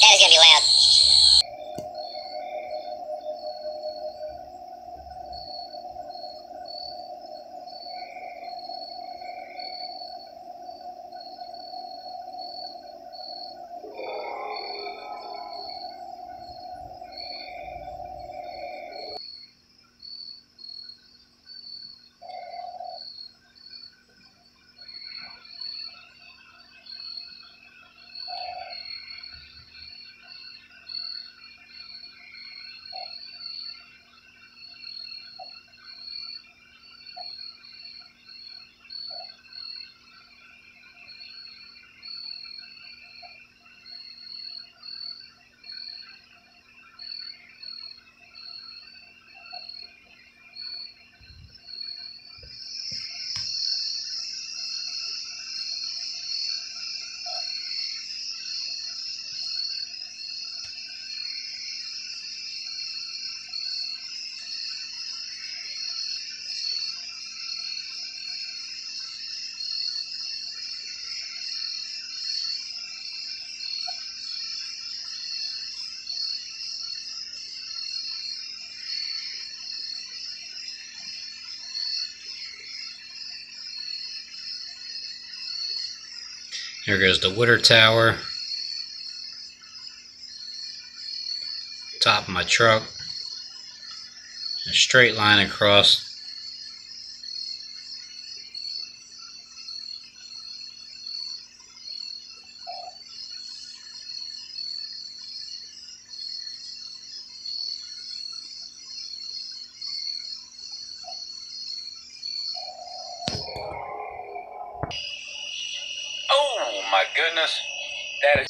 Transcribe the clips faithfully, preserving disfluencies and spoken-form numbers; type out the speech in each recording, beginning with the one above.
That is gonna be loud. Here goes the water tower. Top of my truck. A straight line across. Oh my goodness, that is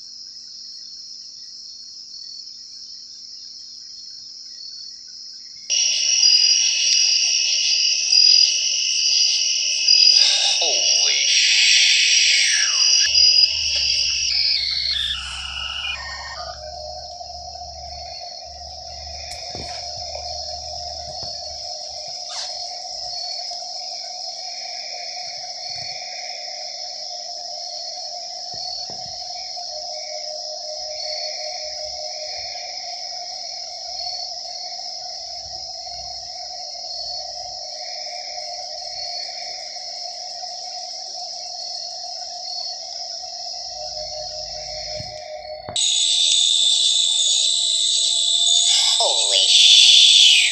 holy sh. Holy sh.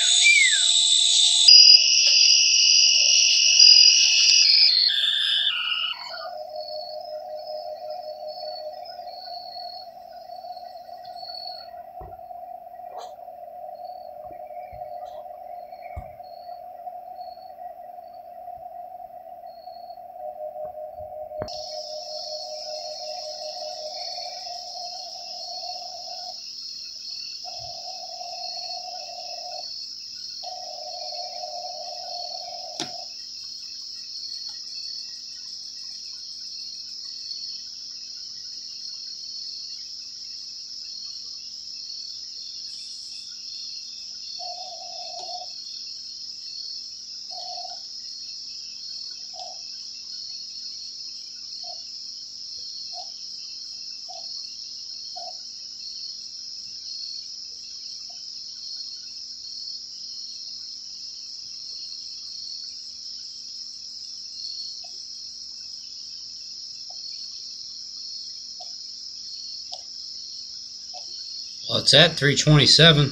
Well, it's at three twenty-seven.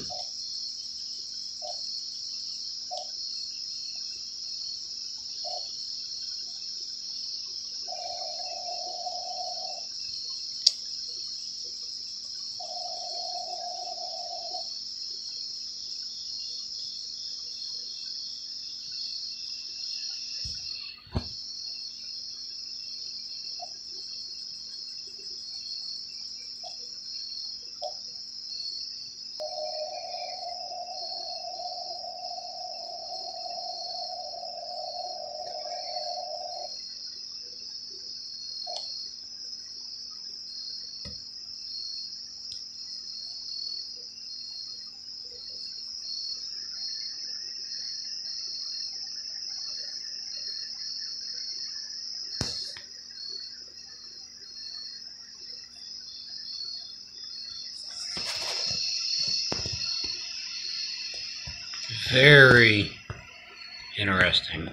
Very interesting.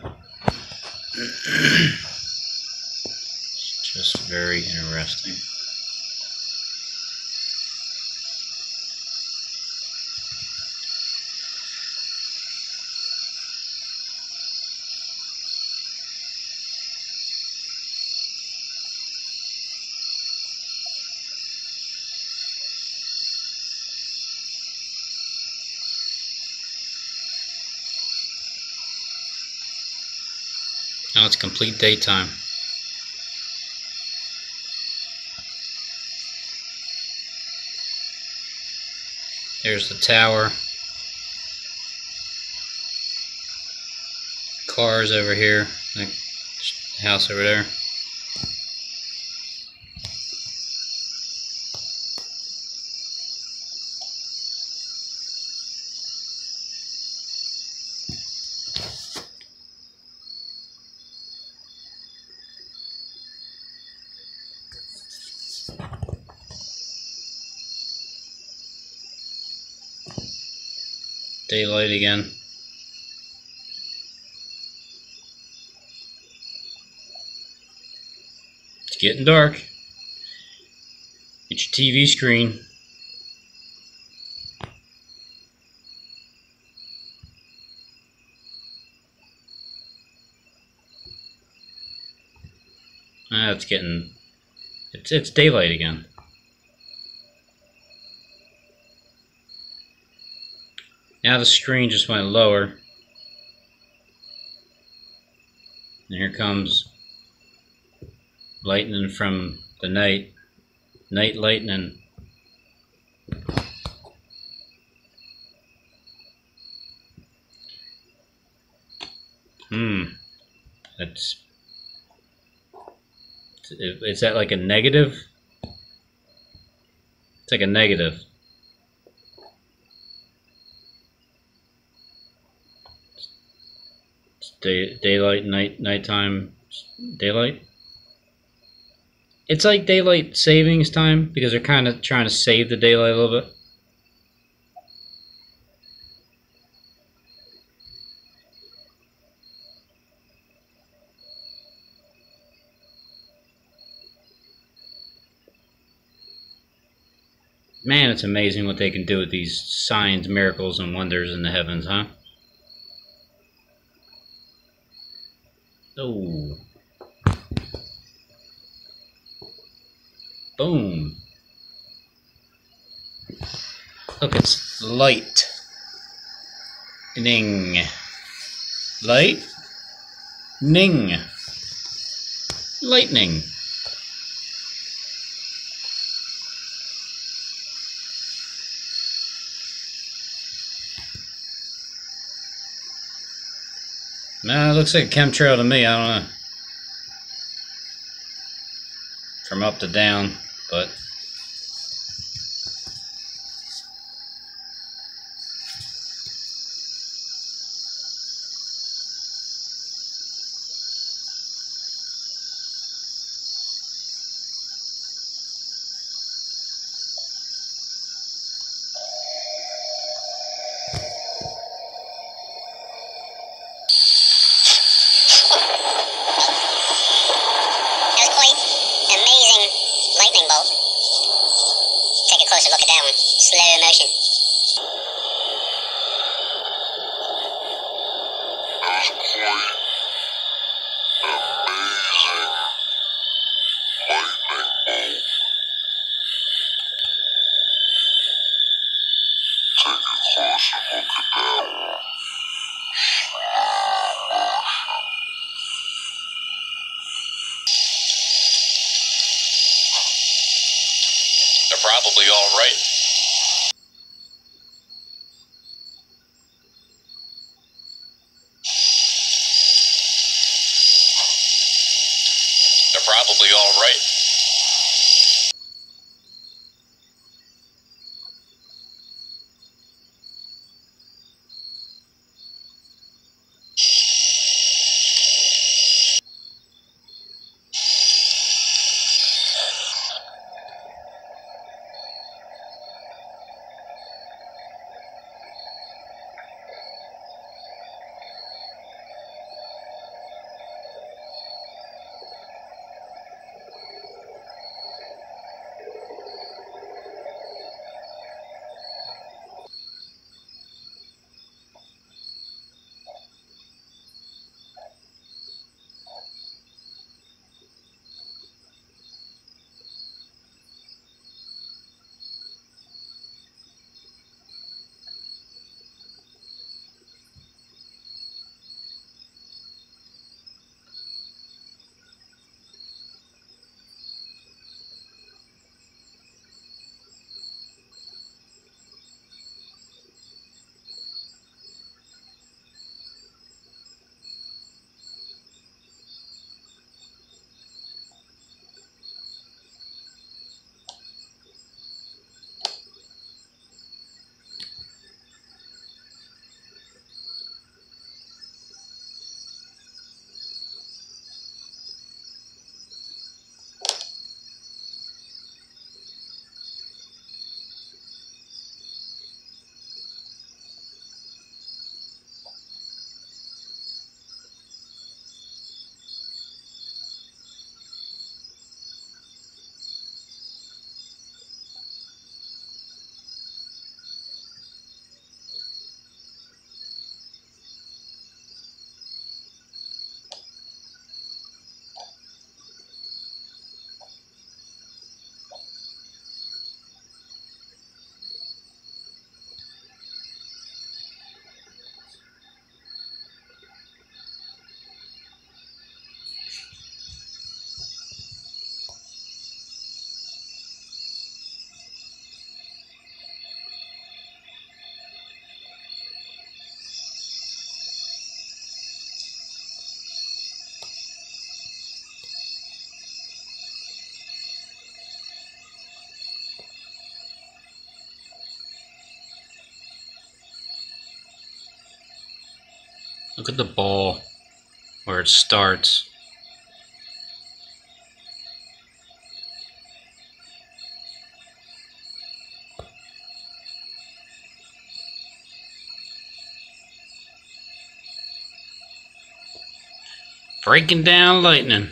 Just very interesting. Now it's complete daytime. There's the tower. Cars over here. The house over there. Daylight again. It's getting dark. Get your T V screen. Ah, it's getting it's it's daylight again. Now the screen just went lower. And here comes lightning from the night. Night lightning. Hmm. That's... Is that like a negative? It's like a negative. Day, daylight, night, nighttime, daylight. It's like daylight savings time because they're kind of trying to save the daylight a little bit. Man, it's amazing what they can do with these signs, miracles, and wonders in the heavens, huh? Oh. Boom. Look, it's light. Ning. Light. Ning. Lightning. Nah, it looks like a chemtrail to me, I don't know. From up to down, but... Closer look at that one. Slow motion. That's quite amazing lightning bolt. Take a closer look at that one. They're probably all right. They're probably all right. Look at the ball where it starts. Breaking down lightning.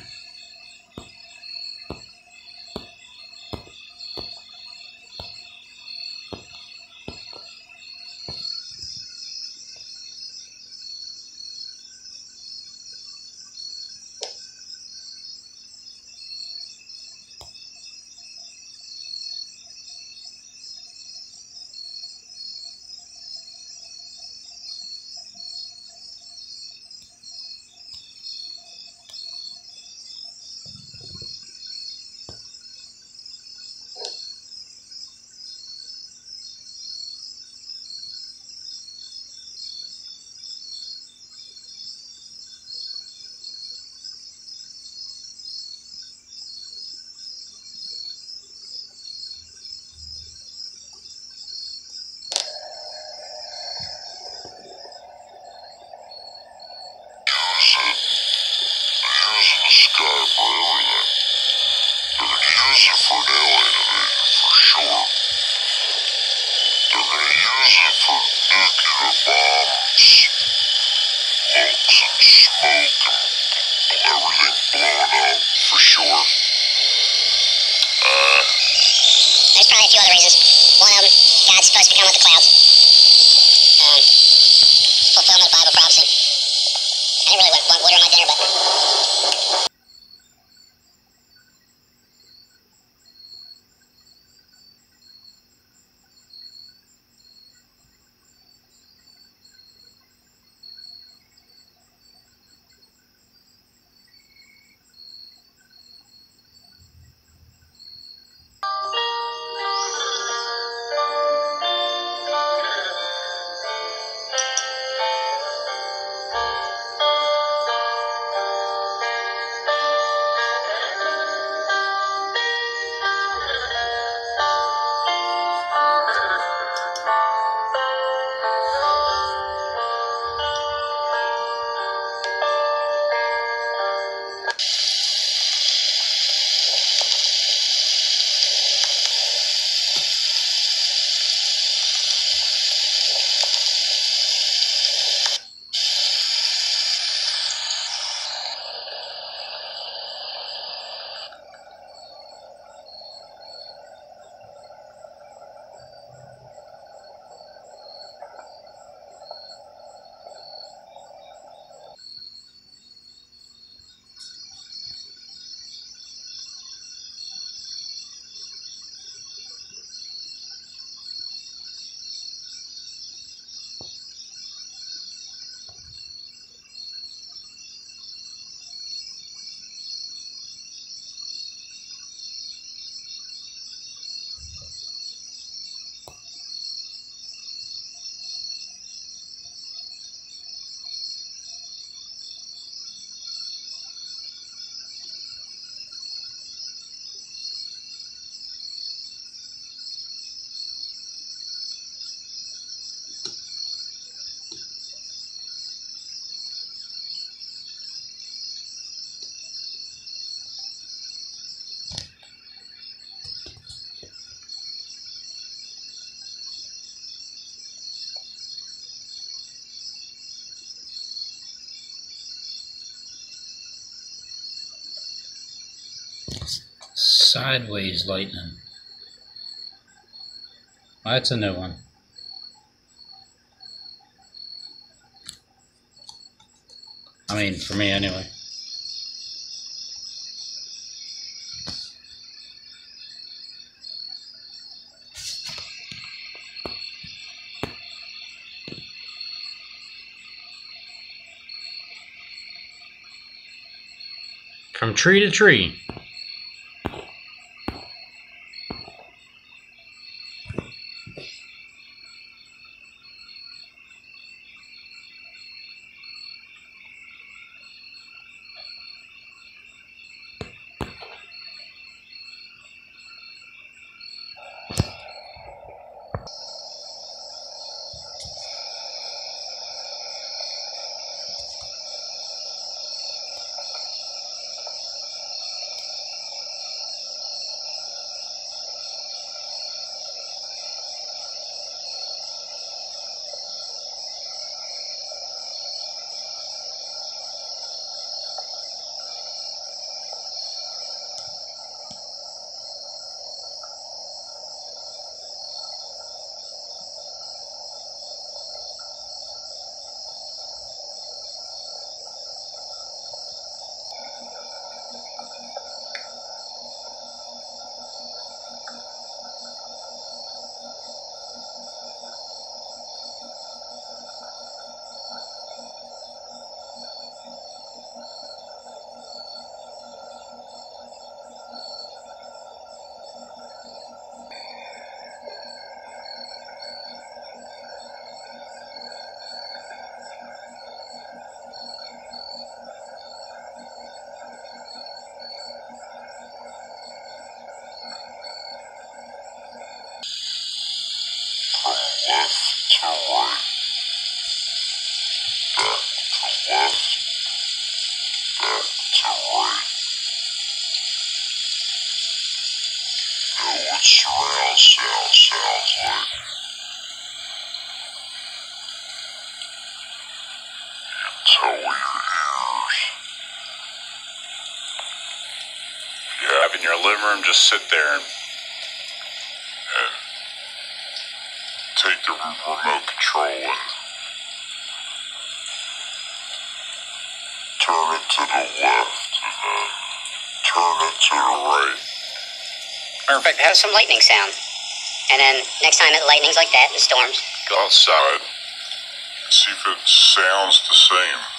Sideways lightning. Oh, that's a new one. I mean, for me anyway. From tree to tree. what surround sound sounds like. Tell your ears. Yeah, in your living room, just sit there and, and take the remote control and turn it to the left and then turn it to the right. Perfect. Have some lightning sound. And then next time it lightnings like that and storms. Go outside. See if it sounds the same.